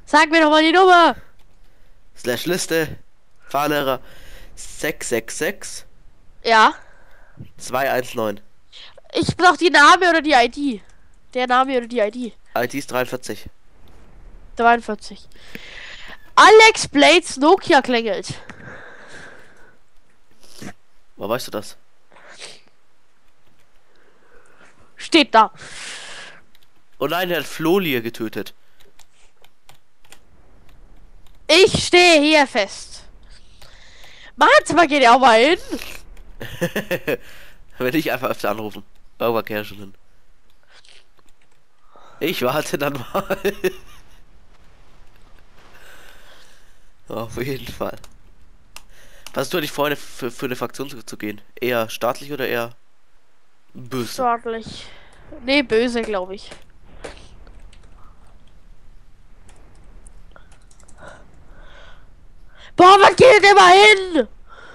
Sag mir doch mal die Nummer. Slash Liste. Fahrlehrer 666 Ja. 219. Ich brauch die Name oder die ID. Der Name oder die ID. ID ist 43. 43. Alex Blades Nokia klingelt. Wo weißt du das? Steht da. Oh nein, er hat Flolie getötet. Ich stehe hier fest. Mats, mal geht ja auch mal hin. Wenn ich einfach öfter anrufen. Irgendwann kehr schon hin. Ich warte dann mal. Auf jeden Fall. Was hast du eigentlich vor, für eine Fraktion zu gehen? Eher staatlich oder eher böse? Staatlich. Nee, böse, glaube ich. Boah, was geht denn mal hin?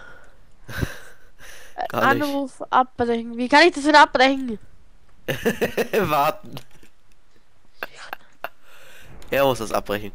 Gar nicht. Anruf abbrechen. Wie kann ich das denn abbrechen? Warten. Er muss das abbrechen.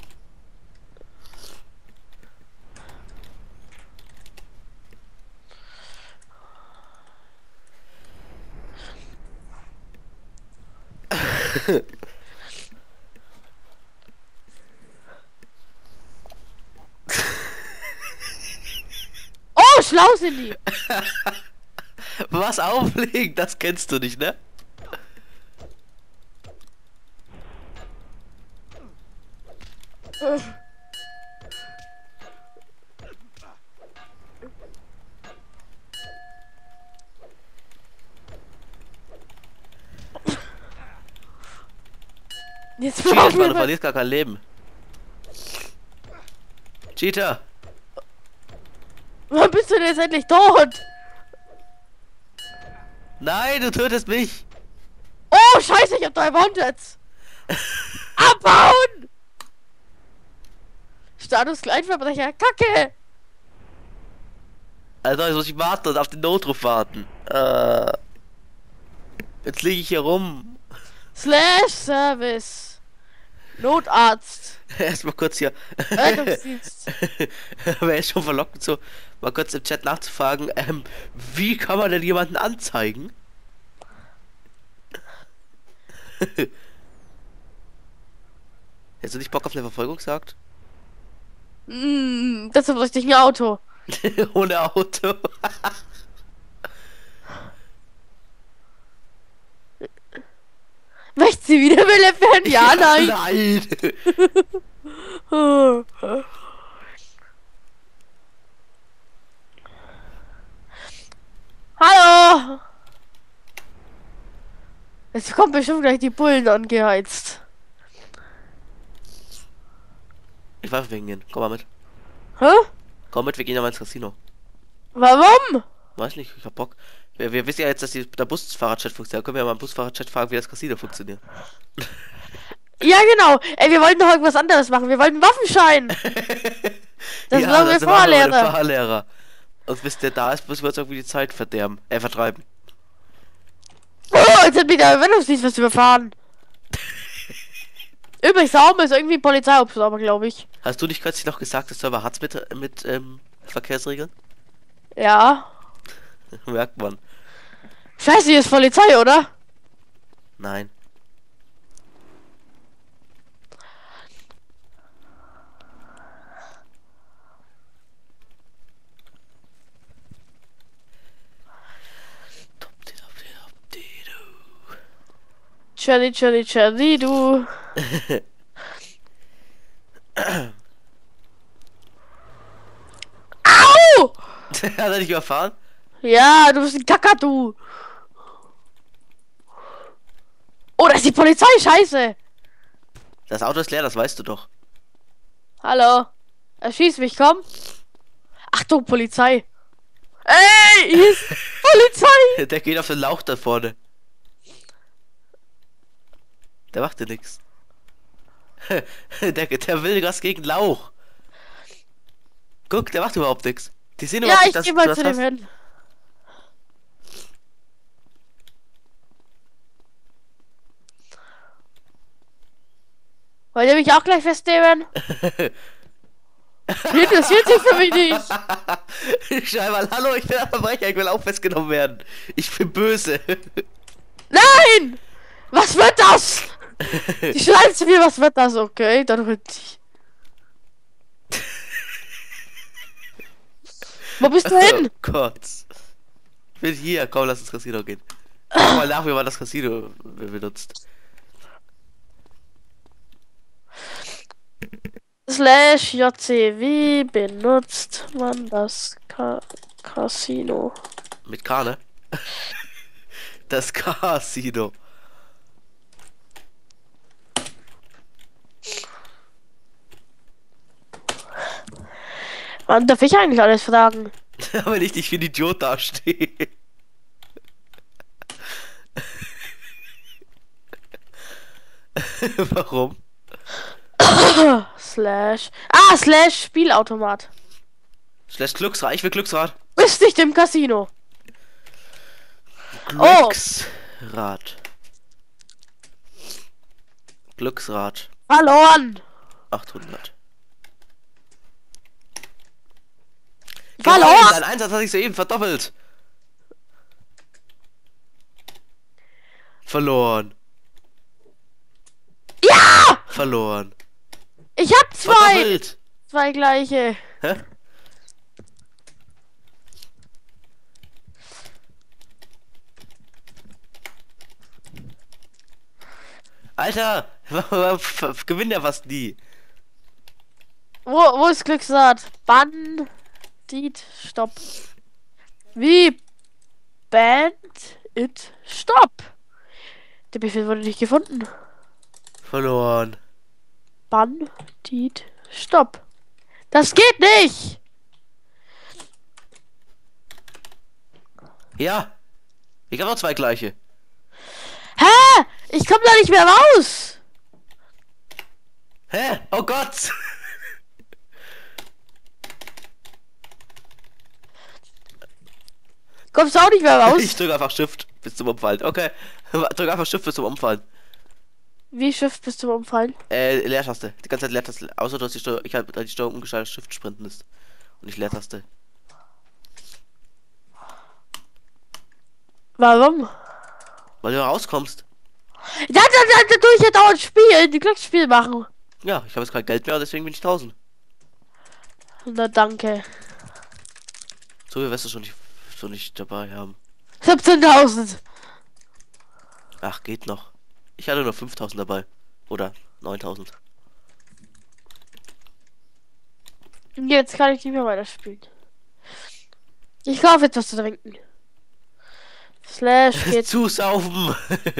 Oh, schlau sind die. Was auflegen? Das kennst du nicht, ne? Jetzt Cheater, brauchen Mann, wir du mal. verlierst gar kein Leben. Cheater! Wann bist du denn jetzt endlich tot? Nein, du tötest mich! Oh, scheiße, ich hab 3 Wanteds. Abbauen! Status Kleinverbrecher. Kacke! Also jetzt muss ich warten und auf den Notruf warten. Jetzt liege ich hier rum. Slash Service. Notarzt. Erstmal kurz hier. Rettungsdienst. Wer ist schon verlockt, so mal kurz im Chat nachzufragen, wie kann man denn jemanden anzeigen? Hättest du nicht Bock auf eine Verfolgung gesagt? Deshalb bräuchte ich ein Auto. Ohne Auto. Möchten Sie wieder belebt werden? Ja, nein. Nein. Oh. Hallo! Jetzt kommt bestimmt gleich die Bullen angeheizt. Ich war wegen ihnen. Komm mal mit. Hä? Komm mit, wir gehen ja mal ins Casino. Warum? Weiß nicht, ich hab Bock. Wir wissen ja jetzt, dass der Busfahrerchat funktioniert. Da können wir ja mal im Busfahrerchat fragen, wie das Casino funktioniert. Ja, genau. Ey, wir wollten doch irgendwas anderes machen. Wir wollten einen Waffenschein. Das Ja, machen wir das machen wir mit dem Fahrlehrer. Fahrlehrer. Und bis der da ist, müssen wir uns irgendwie die Zeit verderben. Vertreiben. Oh, jetzt hat mich der Erwähnungsdienst was überfahren. Übrigens, Sauber ist irgendwie Polizeihubschrauber, glaube ich. Hast du nicht kürzlich noch gesagt, dass du aber hat's mit Verkehrsregeln? Ja. Merkt man. Scheiße, hier ist Polizei, oder? Nein. Cherry, Cherry, Cherry, du. Au! Hat er dich überfahren? Ja, du bist ein Kakadu. Oh, da ist die Polizei, scheiße. Das Auto ist leer, das weißt du doch. Hallo. Erschieß mich, komm. Achtung, Polizei. Ey, hier ist Polizei. Der geht auf den Lauch da vorne. Der macht dir nix. Der will was gegen Lauch. Guck, der macht überhaupt nichts. Die sehen Ja, überhaupt ich nicht, dass geh du mal das zu dem hast. hin. Wollt ihr mich auch gleich festnehmen? Die interessiert sich für mich nicht. Ich schreibe mal, hallo, ich bin ein Verbrecher, ich will auch festgenommen werden. Ich bin böse. Nein! Was wird das? Die schreibt zu mir, was wird das? Okay, dann wird ich. Wo bist du hin? Oh Gott. Ich bin hier, komm, lass ins Casino gehen. Schau mal nach, wie man das Casino benutzt. Slash JC, wie benutzt man das Casino? Mit K, ne? Das Casino. Wann darf ich eigentlich alles fragen? Wenn ich dich wie ein Idiot dastehe. Warum? Slash. Slash Spielautomat. Slash Glücksrad, ich will Glücksrad. Bist nicht im Casino. Glücksrad. Glücksrad. Verloren. 800. Verloren. Dein Einsatz hat sich soeben verdoppelt. Verloren. Ja! Verloren. Ich hab zwei. Verdoppelt. Zwei gleiche. Hä? Alter, gewinnt ja fast nie. Wo ist Glücksrad? Bandit, stopp. Wie? Bandit, stopp. Der Befehl wurde nicht gefunden. Verloren. Bandit, stopp. Das geht nicht. Ja. Ich habe noch zwei gleiche. Hä? Ich komme da nicht mehr raus. Hä? Oh Gott. Kommst du auch nicht mehr raus? Ich drücke einfach Shift bis zum Umfallen. Okay. Drück einfach Shift bis zum Umfallen. Wie Shift bis zum Umfallen? Leertaste. Die ganze Zeit Leertaste. Außer du hast die Steuerung. Ich habe die Steuerung umgeschaltet, Shift sprinten ist. Und nicht Leertaste. Warum? Weil du rauskommst. Da tue ich ja dauernd spielen, die Glücksspiel machen. Ja, ich habe jetzt kein Geld mehr, deswegen bin ich 1000. Na danke. So viel wirst du schon nicht dabei haben. 17.000. Ach, geht noch. Ich hatte nur 5000 dabei. Oder 9000. Jetzt kann ich nicht mehr weiterspielen. Ich kaufe etwas zu trinken. Slash geht. Zusaufen!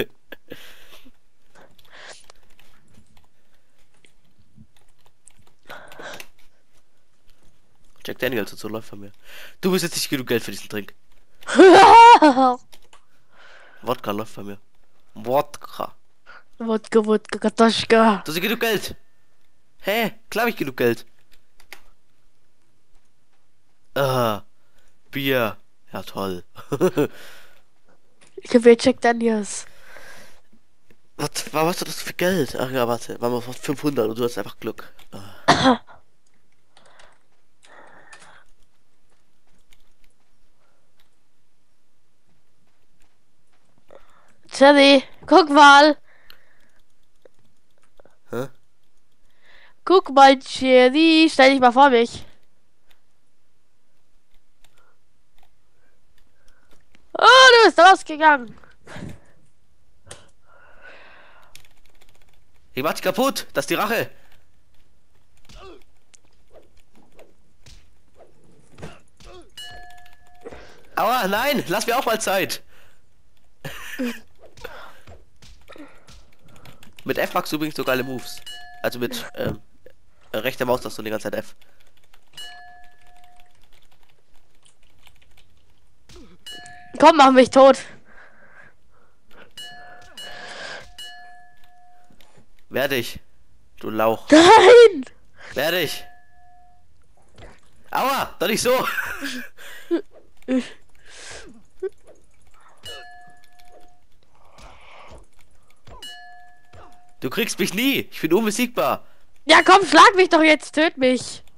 Jack Daniels und so läuft von mir. Du bist jetzt nicht genug Geld für diesen Trink. Wodka läuft von mir. Wodka. Wodka, Katoschka. Du hast genug Geld. Hä? Klar hab ich genug Geld. Ah, Bier. Ja, toll. Ich will Jack Daniels. Was hast du das für Geld? Ach ja, warte. War mal 500 und du hast einfach Glück. Ah. Cherry, guck mal. Hä? Guck mal, Cherry. Stell dich mal vor mich. Oh, du bist rausgegangen. Ich mach dich kaputt. Das ist die Rache. Aua, nein. Lass mir auch mal Zeit. Mit F magst du übrigens so geile Moves. Also mit rechter Maus hast du die ganze Zeit F. Komm, mach mich tot. Werde ich. Du Lauch. Nein! Werde ich. Aua, doch nicht so. Du kriegst mich nie. Ich bin unbesiegbar. Ja, komm, schlag mich doch jetzt, töt mich.